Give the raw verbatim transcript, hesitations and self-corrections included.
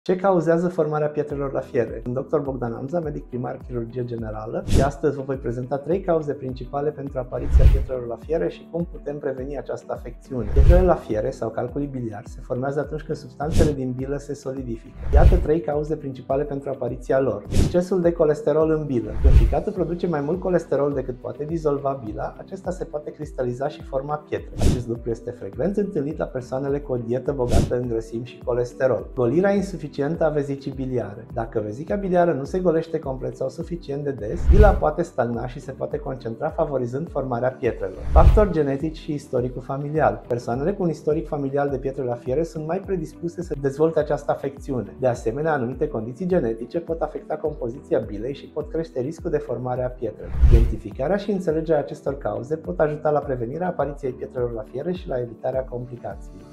Ce cauzează formarea pietrelor la fiere? Sunt doctor Bogdan Amza, medic primar chirurgie generală și astăzi vă voi prezenta trei cauze principale pentru apariția pietrelor la fiere și cum putem preveni această afecțiune. Pietrele la fiere sau calculii biliari se formează atunci când substanțele din bilă se solidifică. Iată trei cauze principale pentru apariția lor. Excesul de colesterol în bilă. Când ficatul produce mai mult colesterol decât poate dizolva bila, acesta se poate cristaliza și forma pietre. Acest lucru este frecvent întâlnit la persoanele cu o dietă bogată în grăsimi și colesterol. Golirea insuficientă a vezicii biliare. Dacă vezica biliară nu se golește complet sau suficient de des, bila poate stagna și se poate concentra, favorizând formarea pietrelor. Factori genetici și istoricul familial. Persoanele cu un istoric familial de pietre la fiere sunt mai predispuse să dezvolte această afecțiune. De asemenea, anumite condiții genetice pot afecta compoziția bilei și pot crește riscul de formare a pietrelor. Identificarea și înțelegerea acestor cauze pot ajuta la prevenirea apariției pietrelor la fiere și la evitarea complicațiilor.